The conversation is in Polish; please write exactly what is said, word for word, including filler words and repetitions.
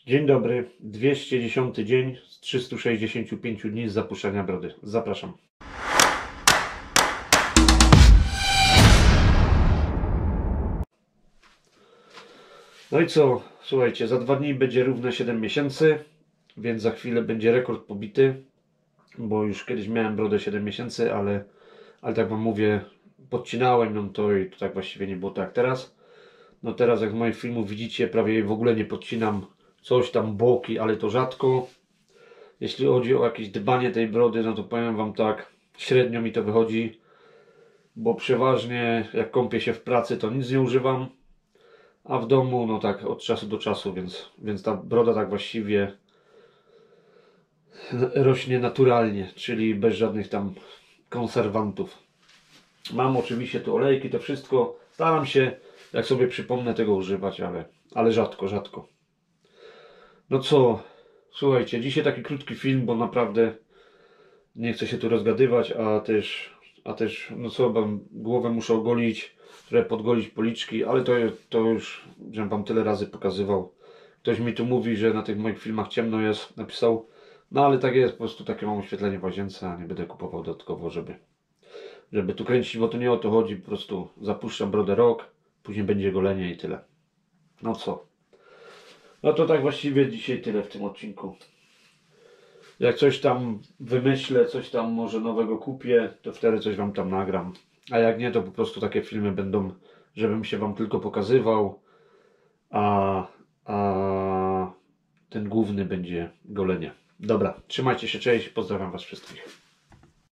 Dzień dobry, dwieście dziesiąty dzień z trzystu sześćdziesięciu pięciu dni z zapuszczenia brody. Zapraszam. No i co? Słuchajcie, za dwa dni będzie równe siedem miesięcy, więc za chwilę będzie rekord pobity, bo już kiedyś miałem brodę siedem miesięcy, ale, ale tak wam mówię, podcinałem ją to i to tak właściwie nie było tak jak teraz. No teraz jak z moich filmów widzicie, prawie jej w ogóle nie podcinam. Coś tam boki, ale to rzadko. Jeśli chodzi o jakieś dbanie tej brody, no to powiem wam tak, średnio mi to wychodzi, bo przeważnie jak kąpię się w pracy, to nic nie używam, a w domu no tak od czasu do czasu, więc, więc ta broda tak właściwie rośnie naturalnie, czyli bez żadnych tam konserwantów. Mam oczywiście tu olejki, to wszystko staram się, jak sobie przypomnę, tego używać, ale, ale rzadko, rzadko. No co, słuchajcie, dzisiaj taki krótki film, bo naprawdę nie chcę się tu rozgadywać, a też, a też no co, wam głowę muszę ogolić, trochę podgolić policzki, ale to, to już, żebym wam tyle razy pokazywał. Ktoś mi tu mówi, że na tych moich filmach ciemno jest, napisał, no ale tak jest, po prostu takie mam oświetlenie w łazience, a nie będę kupował dodatkowo, żeby, żeby tu kręcić, bo to nie o to chodzi, po prostu zapuszczam brodę rok, później będzie golenie i tyle. No co? No to tak właściwie dzisiaj tyle w tym odcinku. Jak coś tam wymyślę, coś tam może nowego kupię, to wtedy coś wam tam nagram. A jak nie, to po prostu takie filmy będą, żebym się wam tylko pokazywał, a, a ten główny będzie golenie. Dobra, trzymajcie się, cześć, pozdrawiam was wszystkich.